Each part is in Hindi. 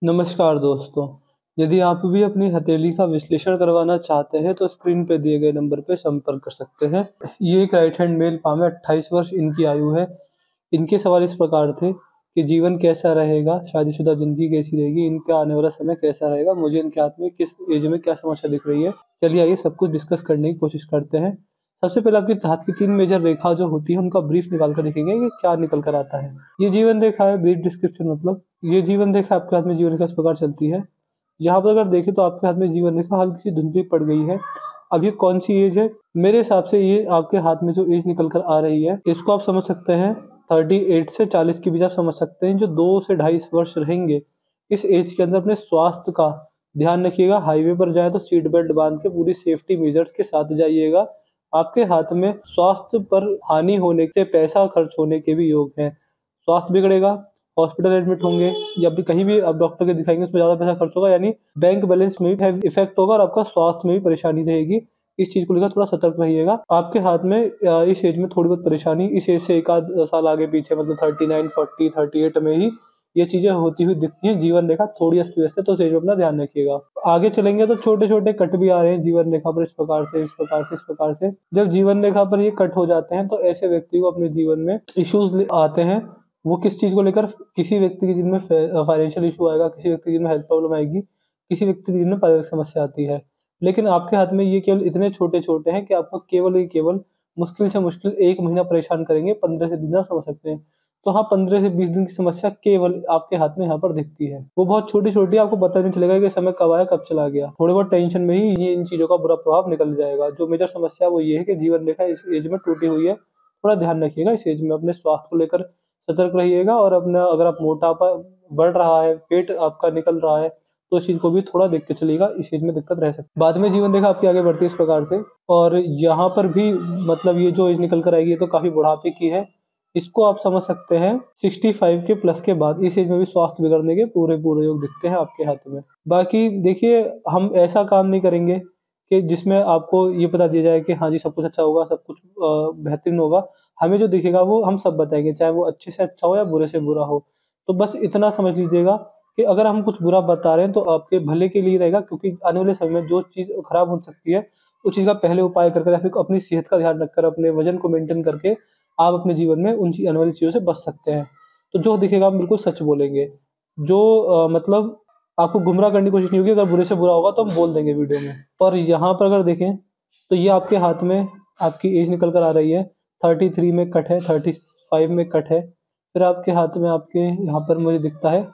नमस्कार दोस्तों। यदि आप भी अपनी हथेली का विश्लेषण करवाना चाहते हैं तो स्क्रीन पे दिए गए नंबर पे संपर्क कर सकते हैं। ये एक राइट हैंड मेल पाम है, 28 वर्ष इनकी आयु है। इनके सवाल इस प्रकार थे कि जीवन कैसा रहेगा, शादीशुदा ज़िंदगी कैसी रहेगी, इनका आने वाला समय कैसा रहेगा, मुझे इनके हाथ में किस एज में क्या समस्या दिख रही है। चलिए आइए सब कुछ डिस्कस करने की कोशिश करते हैं। सबसे पहले आपके हाथ की 3 मेजर रेखा जो होती है उनका ब्रीफ निकाल कर देखेंगे कि क्या निकल कर आता है। ये जीवन रेखा है, ब्रीफ डिस्क्रिप्शन मतलब ये जीवन रेखा आपके हाथ में जीवन रेखा इस प्रकार चलती है। यहाँ पर अगर देखें तो आपके हाथ में जीवन रेखा हल्की सी धुंधली पड़ गई है। अब ये कौन सी एज है? मेरे हिसाब से ये आपके हाथ में जो एज निकल कर आ रही है इसको आप समझ सकते हैं 38 से 40 के बीच आप समझ सकते हैं। जो 2 से 2.5 वर्ष रहेंगे इस एज के अंदर अपने स्वास्थ्य का ध्यान रखिएगा। हाईवे पर जाए तो सीट बेल्ट बांध के पूरी सेफ्टी मेजर्स के साथ जाइएगा। आपके हाथ में स्वास्थ्य पर हानि होने से पैसा खर्च होने के भी योग हैं। स्वास्थ्य बिगड़ेगा, हॉस्पिटल एडमिट होंगे या फिर कहीं भी आप डॉक्टर के दिखाएंगे उसमें ज़्यादा पैसा खर्च होगा, यानी बैंक बैलेंस में भी इफेक्ट होगा और आपका स्वास्थ्य में भी परेशानी रहेगी। इस चीज़ को लेकर थोड़ा सतर्क रहिएगा। आपके हाथ में इस एज में थोड़ी बहुत परेशानी, इस एज से एक आध साल आगे पीछे मतलब 39, 40, 38 में ही ये चीज़ें होती हुई दिखती हैं। जीवन रेखा थोड़ी अस्त व्यस्त है तो उस एज में अपना ध्यान रखिएगा। आगे चलेंगे तो छोटे छोटे कट भी आ रहे हैं जीवन रेखा पर, इस प्रकार से इस प्रकार से इस प्रकार से। जब जीवन रेखा पर ये कट हो जाते हैं तो ऐसे व्यक्ति को अपने जीवन में इश्यूज आते हैं। वो किस चीज़ को लेकर? किसी व्यक्ति के जीवन में फाइनेंशियल इशू आएगा, किसी व्यक्ति के जीवन में हेल्थ प्रॉब्लम आएगी, किसी व्यक्ति के जीवन में पारिवारिक समस्या आती है। लेकिन आपके हाथ में ये केवल इतने छोटे छोटे हैं कि आपको केवल ही केवल मुश्किल से मुश्किल 1 महीना परेशान करेंगे। 15 से 20 दिन आप समझ सकते हैं। तो हाँ, 15 से 20 दिन की समस्या केवल आपके हाथ में यहाँ पर दिखती है। वो बहुत छोटी-छोटी, आपको पता नहीं चलेगा कि समय कब आया कब चला गया। थोड़े बहुत टेंशन में ही ये इन चीज़ों का बुरा प्रभाव निकल जाएगा। जो मेजर समस्या वो ये है कि जीवन रेखा इस एज में टूटी हुई है। थोड़ा ध्यान रखिएगा इस एज में, अपने स्वास्थ्य को लेकर सतर्क रहिएगा। और अपना अगर आप मोटापा बढ़ रहा है, पेट आपका निकल रहा है तो इस चीज़ को भी थोड़ा देख के चलिएगा। इस चीज़ में दिक्कत रह सकती है। बाद में जीवन रेखा आपकी आगे बढ़ती है इस प्रकार से। और यहाँ पर भी मतलब ये जो एज निकल कर आएगी ये तो काफ़ी बुढ़ापे की है। इसको आप समझ सकते हैं 65 के प्लस के बाद। इस एज में भी स्वास्थ्य बिगड़ने के पूरे योग दिखते हैं आपके हाथ में। बाकी देखिए, हम ऐसा काम नहीं करेंगे कि जिसमें आपको ये बता दिया जाए कि हाँ जी सब कुछ अच्छा होगा, सब कुछ बेहतरीन होगा। हमें जो दिखेगा वो हम सब बताएंगे, चाहे वो अच्छे से अच्छा हो या बुरे से बुरा हो। तो बस इतना समझ लीजिएगा कि अगर हम कुछ बुरा बता रहे हैं तो आपके भले के लिए रहेगा, क्योंकि आने वाले समय में जो चीज़ खराब हो सकती है उस चीज़ का पहले उपाय कर या फिर अपनी सेहत का ध्यान रखकर, अपने वजन को मेंटेन करके आप अपने जीवन में उन आने वाली चीज़ों से बच सकते हैं। तो जो दिखेगा आप बिल्कुल सच बोलेंगे। जो मतलब आपको गुमराह करने की कोशिश नहीं होगी। अगर बुरे से बुरा होगा तो हम बोल देंगे वीडियो में। और यहाँ पर अगर देखें तो ये आपके हाथ में आपकी एज निकल कर आ रही है। 33 में कट है, 35 में कट है। फिर आपके हाथ में आपके यहाँ पर मुझे दिखता है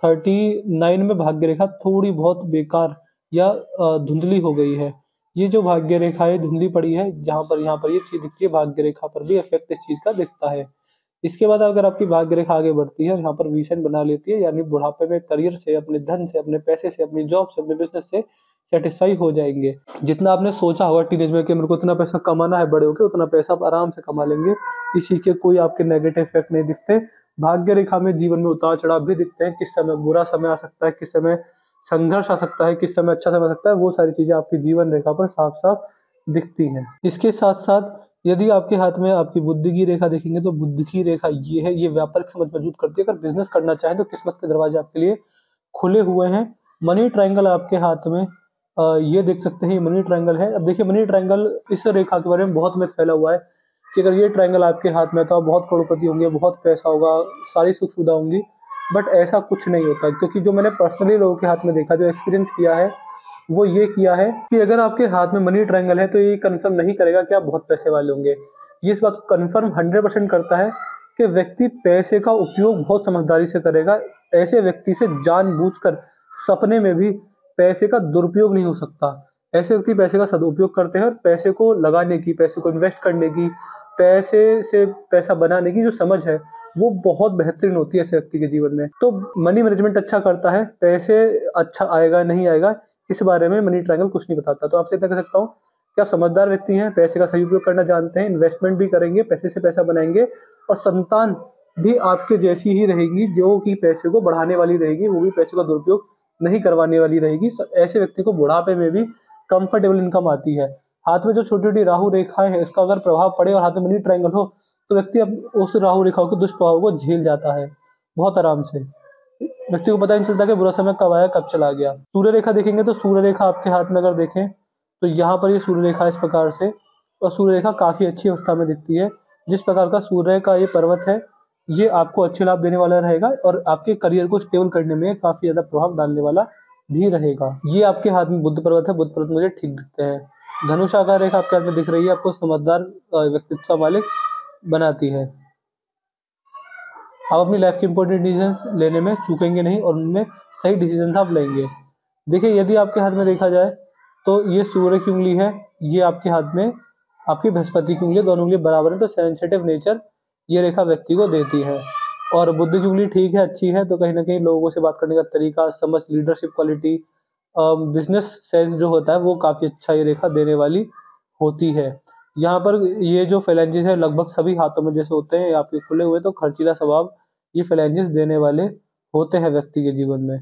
39 में भाग्य रेखा थोड़ी बहुत बेकार या धुंधली हो गई है। ये जो भाग्य रेखा है धुंधली पड़ी है, यहाँ पर ये चीज़ दिखती है। भाग्य रेखा पर भी इफेक्ट इस चीज़ का दिखता है। इसके बाद अगर आपकी भाग्य रेखा आगे बढ़ती है और यहाँ पर वी-साइन बना लेती है, यानी बुढ़ापे में करियर से, अपने धन से, अपने पैसे से, अपनी जॉब से, अपने बिजनेस से सेटिस्फाई हो जाएंगे। जितना आपने सोचा होगा टीनेज में कि मेरे को इतना पैसा कमाना है बड़े होके, उतना पैसा आप आराम से कमा लेंगे। इस चीज़ के कोई आपके नेगेटिव इफेक्ट नहीं दिखते। भाग्य रेखा में जीवन में उतार चढ़ाव भी दिखते हैं। किस समय बुरा समय आ सकता है, किस समय संघर्ष आ सकता है, किस समय अच्छा समय आ सकता है, वो सारी चीज़ें आपकी जीवन रेखा पर साफ साफ दिखती हैं। इसके साथ साथ यदि आपके हाथ में आपकी बुद्धि की रेखा देखेंगे तो बुद्धि की रेखा ये है, ये व्यापारिक समझ मजबूत करती है। अगर बिजनेस करना चाहें तो किस्मत के दरवाजे आपके लिए खुले हुए हैं। मनी ट्रायंगल आपके हाथ में ये देख सकते हैं, ये मनी ट्रायंगल है। अब देखिए, मनी ट्रायंगल इस रेखा के बारे में बहुत मिथ फैला हुआ है कि अगर ये ट्रायंगल आपके हाथ में तो आप बहुत करोड़पति होंगे, बहुत पैसा होगा, सारी सुख सुविधा होंगी। बट ऐसा कुछ नहीं होता, क्योंकि जो मैंने पर्सनली लोगों के हाथ में देखा, जो एक्सपीरियंस किया है, वो ये किया है कि अगर आपके हाथ में मनी ट्रायंगल है तो ये कंफर्म नहीं करेगा कि आप बहुत पैसे वाले होंगे। ये इस बात को कंफर्म 100% करता है कि व्यक्ति पैसे का उपयोग बहुत समझदारी से करेगा। ऐसे व्यक्ति से जानबूझकर सपने में भी पैसे का दुरुपयोग नहीं हो सकता। ऐसे व्यक्ति पैसे का सदुपयोग करते हैं और पैसे को लगाने की, पैसे को इन्वेस्ट करने की, पैसे से पैसा बनाने की जो समझ है वो बहुत बेहतरीन होती है ऐसे व्यक्ति के जीवन में। तो मनी मैनेजमेंट अच्छा करता है। पैसे अच्छा आएगा नहीं आएगा इस बारे में मनी ट्रायंगल कुछ नहीं बताता। तो आपसे इतना कह सकता हूँ कि आप समझदार व्यक्ति हैं, पैसे का सही उपयोग करना जानते हैं, इन्वेस्टमेंट भी करेंगे, पैसे से पैसा बनाएंगे और संतान भी आपके जैसी ही रहेगी, जो कि पैसे को बढ़ाने वाली रहेगी, वो भी पैसे का दुरुपयोग नहीं करवाने वाली रहेगी। ऐसे व्यक्ति को बुढ़ापे में भी कंफर्टेबल इनकम आती है। हाथ में जो छोटी छोटी राहु रेखाएं हैं इसका अगर प्रभाव पड़े और हाथ में मनी ट्रायंगल हो तो व्यक्ति अब उस राहु रेखाओं के दुष्प्रभाव को झेल जाता है बहुत आराम से। व्यक्ति को पता नहीं चलता कि बुरा समय कब आया कब चला गया। सूर्य रेखा देखेंगे तो सूर्य रेखा आपके हाथ में अगर देखें तो यहाँ पर ये सूर्य रेखा इस प्रकार से, और सूर्य रेखा काफ़ी अच्छी अवस्था में दिखती है। जिस प्रकार का सूर्य का ये पर्वत है, ये आपको अच्छे लाभ देने वाला रहेगा और आपके करियर को स्टेबल करने में काफ़ी ज़्यादा प्रभाव डालने वाला भी रहेगा। ये आपके हाथ में बुध पर्वत है, बुध पर्वत मुझे ठीक दिखते हैं। धनुष आकार रेखा आपके हाथ में दिख रही है, आपको समझदार व्यक्तित्व का मालिक बनाती है। आप अपनी लाइफ के इंपॉर्टेंट डिसीजंस लेने में चूकेंगे नहीं और उनमें सही डिसीजन आप लेंगे। देखिए, यदि आपके हाथ में देखा जाए तो ये सूर्य की उंगली है, ये आपके हाथ में आपकी बृहस्पति की उंगली, दोनों उंगली बराबर है, तो सेंसिटिव नेचर ये रेखा व्यक्ति को देती है। और बुद्ध की उंगली ठीक है, अच्छी है, तो कहीं ना कहीं लोगों से बात करने का तरीका, समझ, लीडरशिप क्वालिटी, बिजनेस सेंस जो होता है वो काफ़ी अच्छा ये रेखा देने वाली होती है। यहाँ पर ये जो फेलेंजेस है लगभग सभी हाथों में जैसे होते हैं आपके खुले हुए, तो खर्चीला स्वभाव ये फेलेंजेस देने वाले होते हैं व्यक्ति के जीवन में।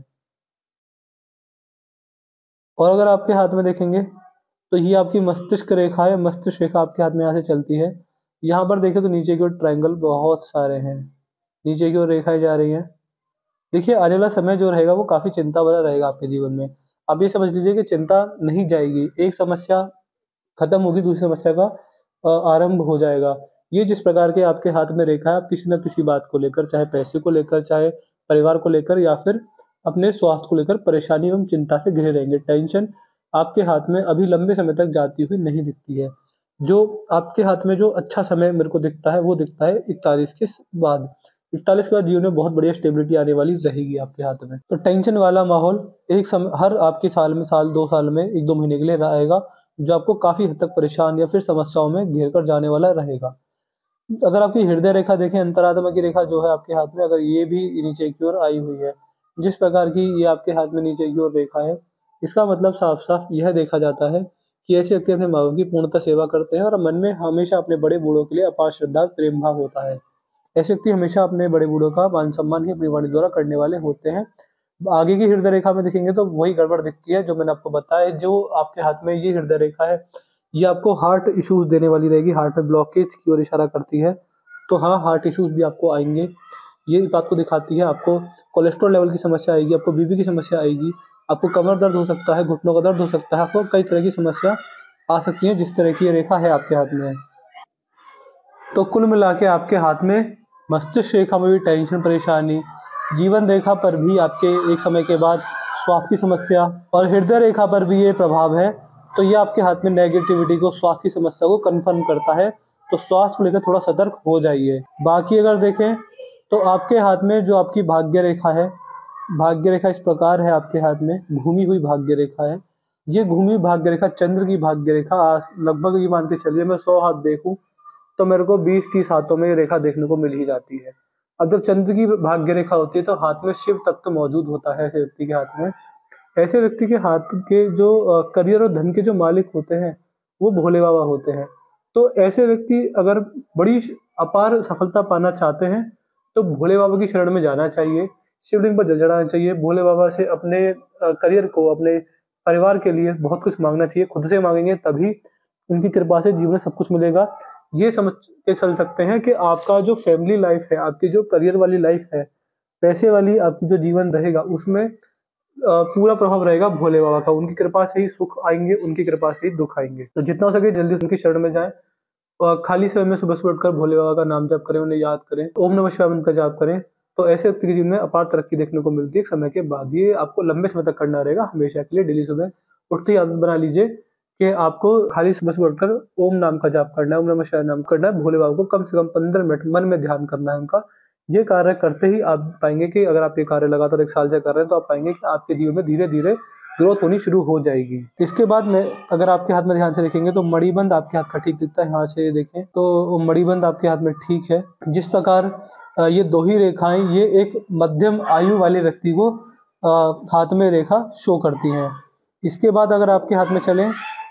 और अगर आपके हाथ में देखेंगे तो ये आपकी मस्तिष्क रेखा है, मस्तिष्क रेखा आपके हाथ में यहाँ से चलती है। यहाँ पर देखें तो नीचे की ओर ट्रायंगल बहुत सारे हैं, नीचे की ओर रेखाएं जा रही हैं। देखिए, आने वाला समय जो रहेगा वो काफ़ी चिंता वाला रहेगा आपके जीवन में। आप ये समझ लीजिए कि चिंता नहीं जाएगी, एक समस्या खत्म होगी, दूसरी समस्या का आरंभ हो जाएगा। ये जिस प्रकार के आपके हाथ में रेखा है, आप किसी न किसी बात को लेकर, चाहे पैसे को लेकर, चाहे परिवार को लेकर, या फिर अपने स्वास्थ्य को लेकर परेशानी एवं चिंता से घिरे रहेंगे। टेंशन आपके हाथ में अभी लंबे समय तक जाती हुई नहीं दिखती है। जो आपके हाथ में जो अच्छा समय मेरे को दिखता है वो दिखता है 41 के बाद। 41 के बाद जीवन में बहुत बढ़िया स्टेबिलिटी आने वाली रहेगी आपके हाथ में। तो टेंशन वाला माहौल एक समय हर आपके साल में, साल 2 साल में 1-2 महीने के लिए रहेगा, जो आपको काफ़ी हद तक परेशान या फिर समस्याओं में घेर कर जाने वाला रहेगा। अगर आपकी हृदय रेखा देखें, अंतरात्मा की रेखा जो है आपके हाथ में, अगर ये भी नीचे की ओर आई हुई है, जिस प्रकार की ये आपके हाथ में नीचे की ओर रेखा है, इसका मतलब साफ साफ यह देखा जाता है कि ऐसे व्यक्ति अपने माँ बाप की पूर्णतः सेवा करते हैं और मन में हमेशा अपने बड़े बूढ़ों के लिए अपार श्रद्धा प्रेम भाव होता है। ऐसे व्यक्ति हमेशा अपने बड़े बूढ़ों का मान सम्मान ही अपनी वाणी द्वारा करने वाले होते हैं। आगे की हृदय रेखा में देखेंगे तो वही गड़बड़ दिखती है जो मैंने आपको बताया। जो आपके हाथ में ये हृदय रेखा है, ये आपको हार्ट इश्यूज देने वाली रहेगी, हार्ट में ब्लॉकेज की ओर इशारा करती है। तो हाँ, हार्ट इश्यूज भी आपको आएंगे, ये बात को दिखाती है। आपको कोलेस्ट्रॉल लेवल की समस्या आएगी, आपको बीपी की समस्या आएगी, आपको कमर दर्द हो सकता है, घुटनों का दर्द हो सकता है, आपको कई तरह की समस्या आ सकती है जिस तरह की ये रेखा है आपके हाथ में। तो कुल मिला के आपके हाथ में मस्तिष्क रेखा में भी टेंशन, परेशानी, जीवन रेखा पर भी आपके एक समय के बाद स्वास्थ्य की समस्या, और हृदय रेखा पर भी ये प्रभाव है। तो ये आपके हाथ में नेगेटिविटी को, स्वास्थ्य की समस्या को कन्फर्म करता है। तो स्वास्थ्य को लेकर थोड़ा सतर्क हो जाइए। बाकी अगर देखें तो आपके हाथ में जो आपकी भाग्य रेखा है, भाग्य रेखा इस प्रकार है आपके हाथ में, घूमी हुई भाग्य रेखा है। ये घूमी भाग्य रेखा चंद्र की भाग्य रेखा, लगभग ये मान के चलिए मैं 100 हाथ देखूं तो मेरे को 20-30 हाथों में ये रेखा देखने को मिल ही जाती है। अब जब चंद्र की भाग्य रेखा होती है तो हाथ में शिव तत्व मौजूद होता है ऐसे व्यक्ति के हाथ में। ऐसे व्यक्ति के हाथ के जो करियर और धन के जो मालिक होते हैं वो भोले बाबा होते हैं। तो ऐसे व्यक्ति अगर बड़ी अपार सफलता पाना चाहते हैं तो भोले बाबा की शरण में जाना चाहिए, शिवलिंग पर जल चढ़ाना चाहिए, भोले बाबा से अपने करियर को, अपने परिवार के लिए बहुत कुछ मांगना चाहिए। खुद से मांगेंगे तभी उनकी कृपा से जीवन में सब कुछ मिलेगा। ये समझ के चल सकते हैं कि आपका जो फैमिली लाइफ है, आपकी जो करियर वाली लाइफ है, पैसे वाली आपकी जो जीवन रहेगा, उसमें पूरा प्रभाव रहेगा भोले बाबा का। उनकी कृपा से ही सुख आएंगे, उनकी कृपा से ही दुख आएंगे। तो जितना हो सके जल्दी उनकी शरण में जाएं और खाली समय में सुबह सुबह उठकर भोले बाबा का नाम जप करें, उन्हें याद करें, ओम नमः शिवाय मंत्र का जाप करें। तो ऐसे व्यक्ति के जीवन में अपार तरक्की देखने को मिलती है एक समय के बाद। ये आपको लंबे समय तक करना रहेगा, हमेशा के लिए। डेली सुबह उठते ही आदत बना लीजिए कि आपको खाली सुबह सुबह उठकर ओम नाम का जाप करना है, ओम नमः शिवाय नाम करना है, भोले बाबा को कम से कम 15 मिनट मन में ध्यान करना है उनका। ये कार्य करते ही आप पाएंगे कि अगर आप ये कार्य लगातार 1 साल से कर रहे हैं तो आप पाएंगे कि आपके जीवन में धीरे धीरे ग्रोथ होनी शुरू हो जाएगी। इसके बाद में अगर आपके हाथ में ध्यान से देखेंगे तो मणिबंध आपके हाथ का ठीक दिखता है। यहाँ से देखें तो मणिबंध आपके हाथ में ठीक है। जिस प्रकार ये 2 ही रेखाएं ये एक मध्यम आयु वाले व्यक्ति को हाथ में रेखा शो करती हैं। इसके बाद अगर आपके हाथ में चलें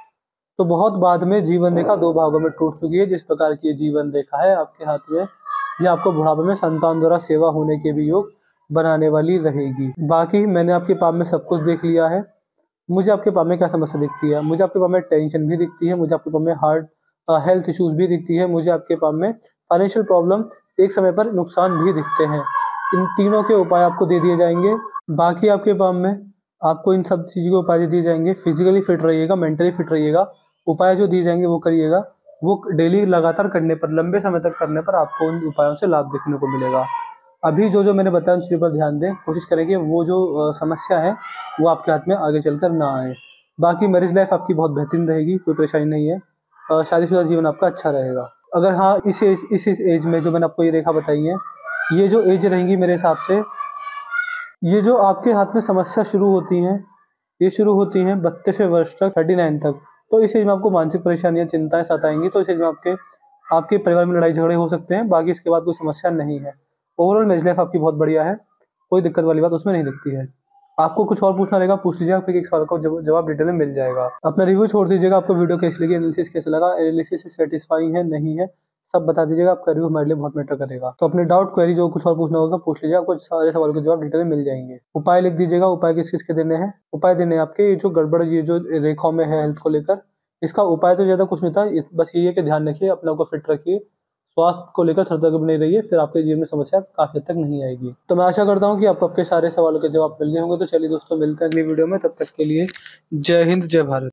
तो बहुत बाद में जीवन रेखा 2 भागों में टूट चुकी है। जिस प्रकार की ये जीवन रेखा है आपके हाथ में, ये आपको बुढ़ापे में संतान द्वारा सेवा होने के भी योग बनाने वाली रहेगी। बाकी मैंने आपके पाप में सब कुछ देख लिया है। मुझे आपके पाप में क्या समस्या दिखती है? मुझे आपके पाप में टेंशन भी दिखती है, मुझे आपके पाप में हार्ट हेल्थ इश्यूज भी दिखती है, मुझे आपके पाप में फाइनेंशियल प्रॉब्लम, एक समय पर नुकसान भी दिखते हैं। इन तीनों के उपाय आपको दे दिए जाएंगे। बाकी आपके पाम में आपको इन सब चीज़ों के उपाय दे दिए जाएंगे। फिजिकली फिट रहिएगा, मेंटली फिट रहिएगा, उपाय जो दिए जाएंगे वो करिएगा। वो डेली लगातार करने पर, लंबे समय तक करने पर आपको उन उपायों से लाभ देखने को मिलेगा। अभी जो मैंने बताया उन चीज़ों पर ध्यान दें, कोशिश करें कि वो जो समस्या है वो आपके हाथ में आगे चलकर ना आए। बाकी मैरिज लाइफ आपकी बहुत बेहतरीन रहेगी, कोई परेशानी नहीं है। शादीशुदा जीवन आपका अच्छा रहेगा। अगर हाँ, इस एज में जो मैंने आपको ये रेखा बताई है, ये जो एज रहेंगी मेरे हिसाब से, ये जो आपके हाथ में समस्या शुरू होती हैं, ये शुरू होती हैं 32वें वर्ष तक, 39 तक। तो इस एज में आपको मानसिक परेशानियां, चिंताएं सताएंगी। तो इस एज में आपके परिवार में लड़ाई झगड़े हो सकते हैं। बाकी इसके बाद कोई समस्या नहीं है। ओवरऑल मैरिज लाइफ आपकी बहुत बढ़िया है, कोई दिक्कत वाली बात उसमें नहीं दिखती है। आपको कुछ और पूछना रहेगा पूछ लीजिए, आपके एक सवाल का जवाब डिटेल में मिल जाएगा। अपना रिव्यू छोड़ दीजिएगा, आपको वीडियो कैसी लगी, एनालिसिस कैसा लगा, एनालिसिस से सेटिस्फाई है नहीं है, सब बता दीजिएगा। आपका रिव्यू हमारे लिए बहुत मैटर करेगा। तो अपने डाउट क्वेरी जो कुछ और पूछना होगा पूछ लीजिए, आपको सारे सवालों के जवाब डिटेल में मिल जाएंगे। उपाय लिख दीजिएगा, उपाय किस किस के देने हैं। उपाय देने हैं आपके, ये जो गड़बड़, ये जो रेखाओं में है हेल्थ को लेकर, इसका उपाय तो ज्यादा कुछ नहीं था, बस ये है कि ध्यान रखिए, अपने को फिट रखिए, स्वास्थ्य को लेकर थरथर बने रहिए, फिर आपके जीवन में समस्या काफी हद तक नहीं आएगी। तो मैं आशा करता हूँ कि आपको आपके सारे सवालों के जवाब मिल गए होंगे। तो चलिए दोस्तों, मिलते हैं अगली वीडियो में, तब तक के लिए जय हिंद, जय भारत।